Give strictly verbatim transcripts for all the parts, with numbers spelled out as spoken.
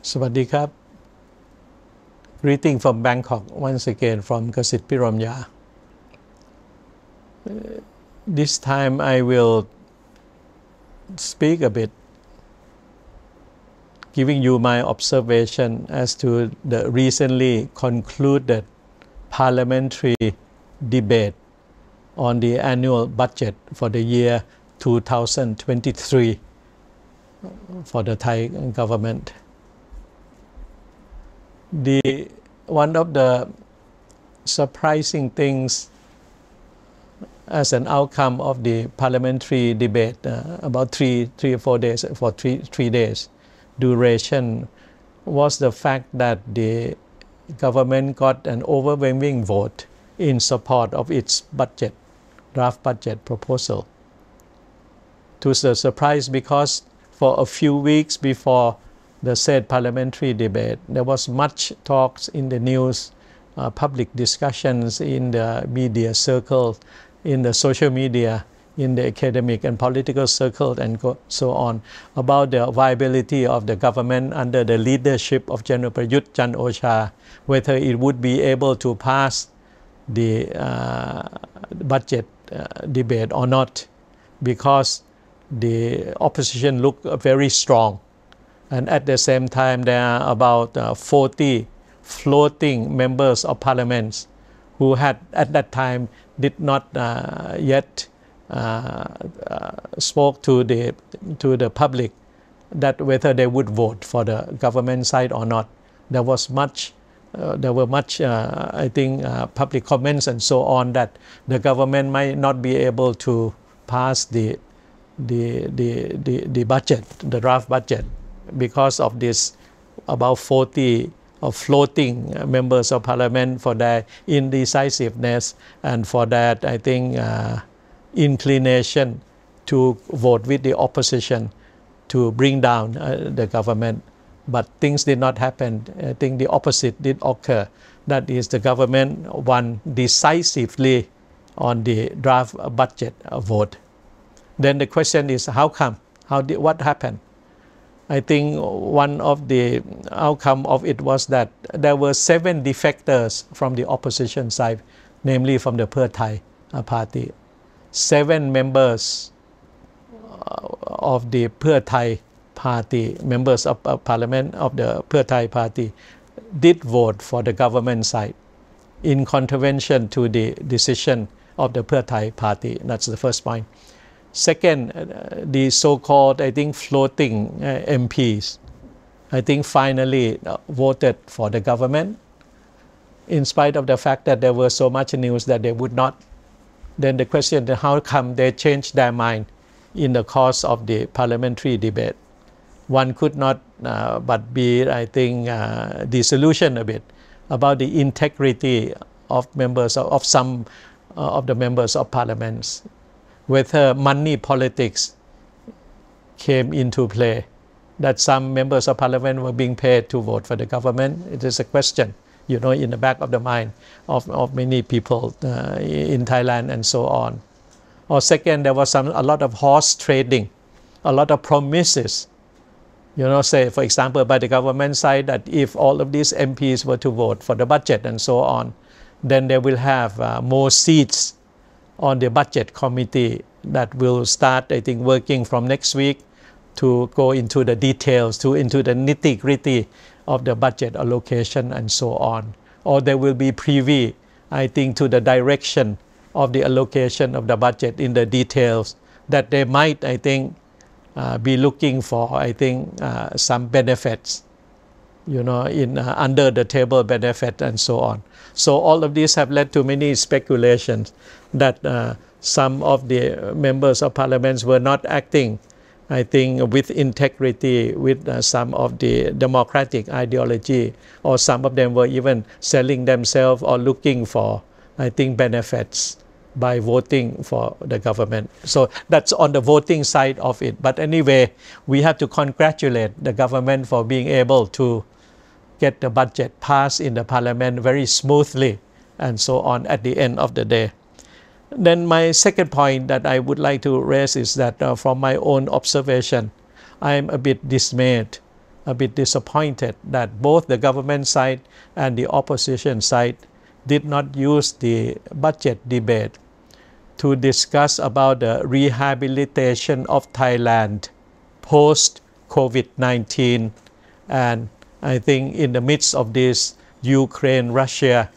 สวัสดีครับ Greeting from Bangkok once again from Kasit Piromya. This time I will speak a bit, giving you my observation as to the recently concluded parliamentary debate on the annual budget for the year two thousand twenty-three for the Thai government. The one of the surprising things as an outcome of the parliamentary debate uh, about three three or four days for three three days duration was the fact that the government got an overwhelming vote in support of its budget draft budget proposal. To the surprise, because for a few weeks before the said parliamentary debate, there was much talks in the news, uh, public discussions in the media circle, in the social media, in the academic and political circle, and so on, about the viability of the government under the leadership of General Prayut Chan-o-cha, whether it would be able to pass the uh, budget uh, debate or not, because the opposition looked very strong. And at the same time, there are about uh, forty floating members of parliament who had at that time did not uh, yet uh, uh, spoke to the to the public that whether they would vote for the government side or not. There was much uh, there were much uh, I think uh, public comments and so on that the government might not be able to pass the the the the, the budget, the draft budget, because of this about forty of floating members of parliament for their indecisiveness and for that I think uh, inclination to vote with the opposition to bring down uh, the government. But things did not happen. I think the opposite did occur. That is, the government won decisively on the draft budget vote. Then the question is, how come? How did, what happened? I think one of the outcome of it was that there were seven defectors from the opposition side, namely from the Pheu Thai party. Seven members of the Pheu Thai party, members of, of parliament of the Pheu Thai party, did vote for the government side in contravention to the decision of the Pheu Thai party. That's the first point. Second, the so-called, I think, floating uh, M Ps, I think finally uh, voted for the government, in spite of the fact that there was so much news that they would not. Then the question is, how come they changed their mind in the course of the parliamentary debate? One could not uh, but be, I think, uh, disillusioned a bit about the integrity of members of, of some uh, of the members of parliaments. Whether money politics came into play, that some members of parliament were being paid to vote for the government, it is a question, you know, in the back of the mind of, of many people uh, in Thailand and so on. Or second, there was some, a lot of horse trading, a lot of promises, you know, say, for example, by the government side, that if all of these M Ps were to vote for the budget and so on, then they will have uh, more seats on the budget committee that will start, I think, working from next week to go into the details, to into the nitty-gritty of the budget allocation and so on. Or there will be privy, I think, to the direction of the allocation of the budget in the details, that they might, I think, uh, be looking for, I think, uh, some benefits, you know, in uh, under the table benefit and so on. So all of these have led to many speculations that uh, some of the members of parliament were not acting, I think, with integrity, with uh, some of the democratic ideology, or some of them were even selling themselves or looking for, I think, benefits by voting for the government. So that's on the voting side of it. But anyway, we have to congratulate the government for being able to get the budget passed in the parliament very smoothly and so on at the end of the day. Then my second point that I would like to raise is that uh, from my own observation, I am a bit dismayed a bit disappointed that both the government side and the opposition side did not use the budget debate to discuss about the rehabilitation of Thailand post COVID nineteen, and I think in the midst of this Ukraine-Russia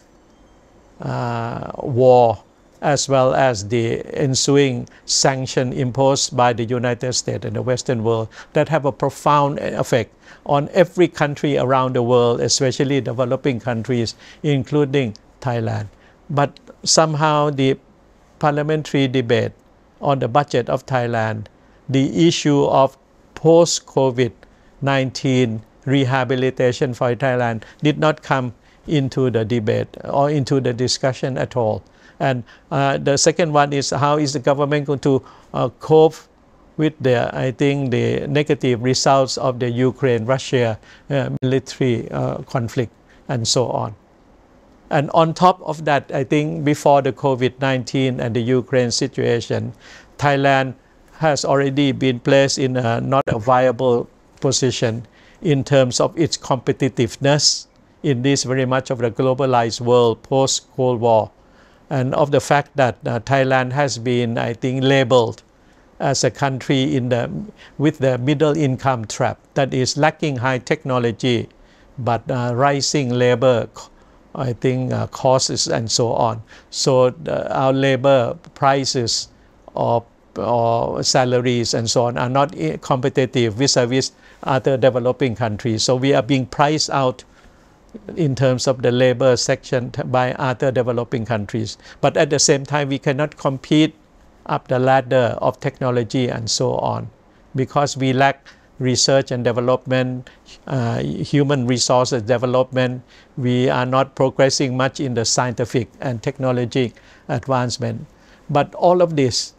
uh, war, as well as the ensuing sanction imposed by the United States and the Western world that have a profound effect on every country around the world, especially developing countries, including Thailand. But somehow the parliamentary debate on the budget of Thailand, the issue of post-COVID nineteen rehabilitation for Thailand did not come into the debate or into the discussion at all. And uh, the second one is how is the government going to uh, cope with the, I think, the negative results of the Ukraine-Russia uh, military uh, conflict and so on. And on top of that, I think before the COVID nineteen and the Ukraine situation, Thailand has already been placed in a not a viable position in terms of its competitiveness in this very much of the globalized world post-Cold War, and of the fact that uh, Thailand has been, I think, labeled as a country in the with the middle income trap, that is lacking high technology but uh, rising labor, I think, uh, costs and so on. So the, our labor prices or, or salaries and so on are not competitive vis-a-vis other developing countries. So we are being priced out in terms of the labor section by other developing countries. But at the same time, we cannot compete up the ladder of technology and so on, because we lack research and development, uh, human resources development. We are not progressing much in the scientific and technology advancement. But all of this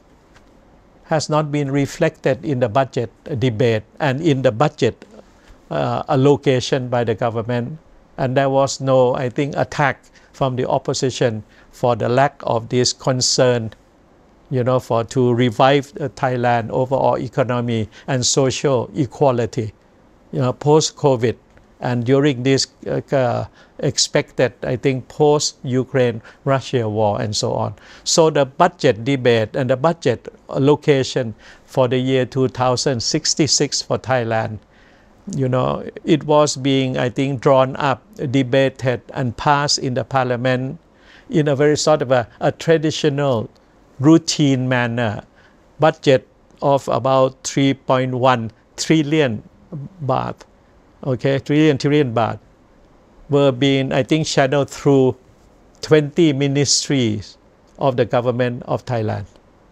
has not been reflected in the budget debate and in the budget uh, allocation by the government. And there was no, I think, attack from the opposition for the lack of this concern, you know, for to revive uh, Thailand overall economy and social equality, you know, post-COVID and during this uh, uh, expected, I think, post-Ukraine-Russia war and so on. So the budget debate and the budget allocation for the year two thousand sixty-six for Thailand, you know, it was being, I think, drawn up, debated and passed in the parliament in a very sort of a, a traditional routine manner. Budget of about three point one trillion baht, okay, trillion trillion baht were being, I think, channeled through twenty ministries of the government of Thailand.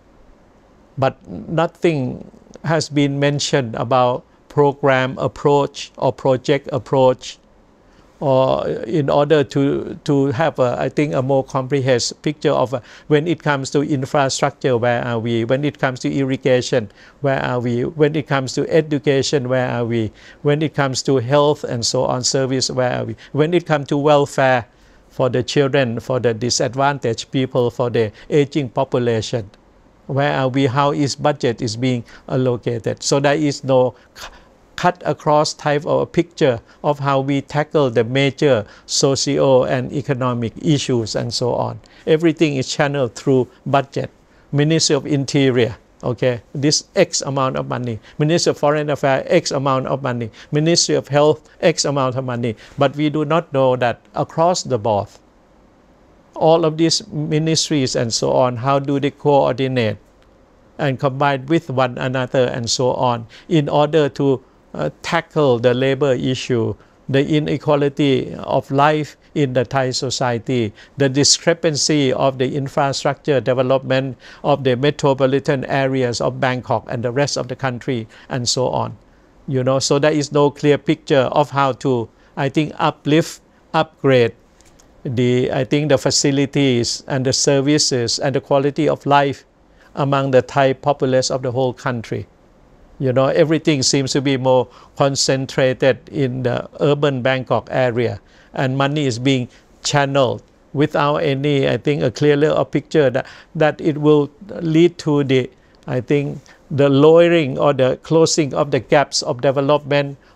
But nothing has been mentioned about program approach or project approach, or in order to to have a, I think, a more comprehensive picture of uh, when it comes to infrastructure, where are we? When it comes to irrigation, where are we? When it comes to education, where are we? When it comes to health and so on service, where are we? When it comes to welfare for the children, for the disadvantaged people, for the aging population, where are we? How is budget is being allocated? So there is no cut across type of a picture of how we tackle the major socio and economic issues and so on. Everything is channeled through budget. Ministry of Interior, okay, this X amount of money. Ministry of Foreign Affairs, X amount of money. Ministry of Health, X amount of money. But we do not know that across the board, all of these ministries and so on, how do they coordinate and combine with one another and so on in order to Uh, tackle the labor issue, the inequality of life in the Thai society, the discrepancy of the infrastructure development of the metropolitan areas of Bangkok and the rest of the country and so on. You know, so there is no clear picture of how to, I think, uplift, upgrade the, I think, the facilities and the services and the quality of life among the Thai populace of the whole country. You know, everything seems to be more concentrated in the urban Bangkok area, and money is being channeled without any, I think, a clearer picture that, that it will lead to the, I think, the lowering or the closing of the gaps of development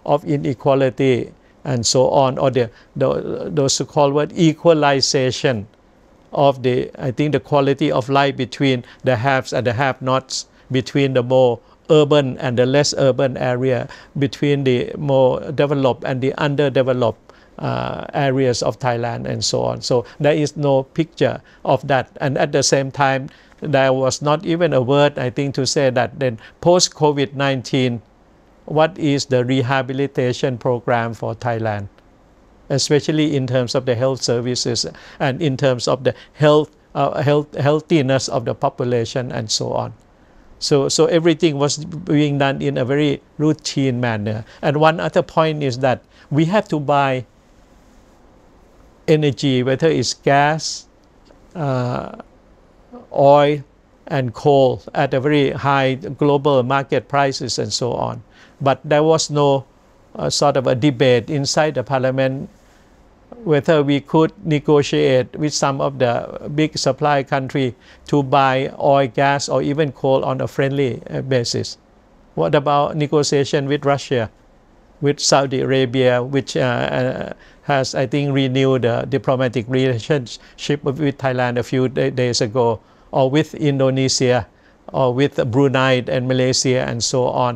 of inequality and so on, or the, the those so-called word equalization of the, I think, the quality of life between the haves and the have-nots, between the more urban and the less urban area, between the more developed and the underdeveloped uh, areas of Thailand and so on. So there is no picture of that. And at the same time, there was not even a word, I think, to say that then post COVID nineteen, what is the rehabilitation program for Thailand, especially in terms of the health services and in terms of the health, uh, health healthiness of the population and so on. So, so everything was being done in a very routine manner. And one other point is that we have to buy energy, whether it's gas, uh, oil, and coal at a very high global market prices and so on. But there was no uh, sort of a debate inside the parliament whether we could negotiate with some of the big supply country to buy oil, gas, or even coal on a friendly basis. What about negotiation with Russia, with Saudi Arabia, which uh, has, I think, renewed the diplomatic relationship with Thailand a few days ago, or with Indonesia, or with Brunei and Malaysia and so on,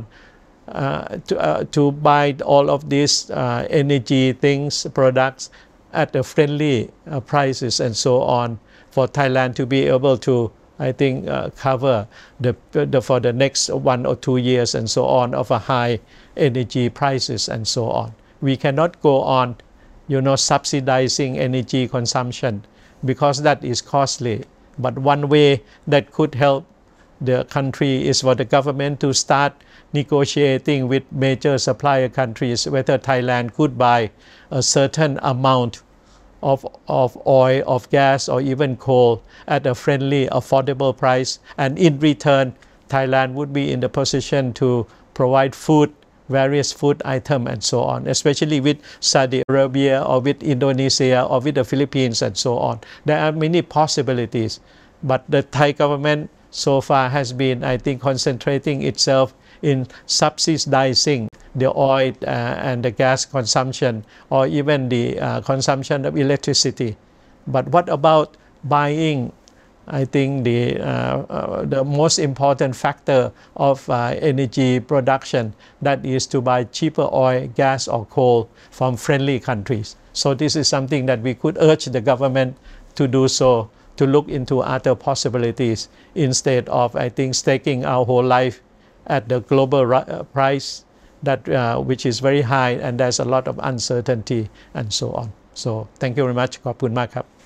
uh, to, uh, to buy all of these uh, energy things, products at the friendly uh, prices and so on, for Thailand to be able to, I think, uh, cover the, the for the next one or two years and so on of a high energy prices and so on. We cannot go on, you know, subsidizing energy consumption, because that is costly. But one way that could help the country is for the government to start negotiating with major supplier countries whether Thailand could buy a certain amount of, of oil, of gas, or even coal at a friendly, affordable price. And in return, Thailand would be in the position to provide food, various food items and so on, especially with Saudi Arabia or with Indonesia or with the Philippines and so on. There are many possibilities, but the Thai government so far has been, I think, concentrating itself in subsidizing the oil uh, and the gas consumption, or even the uh, consumption of electricity. But what about buying, I think, the, uh, uh, the most important factor of uh, energy production, that is to buy cheaper oil, gas, or coal from friendly countries. So this is something that we could urge the government to do so, to look into other possibilities instead of, I think, staking our whole life at the global uh, price that uh, which is very high, and there's a lot of uncertainty and so on. So thank you very much. ขอบคุณมากครับ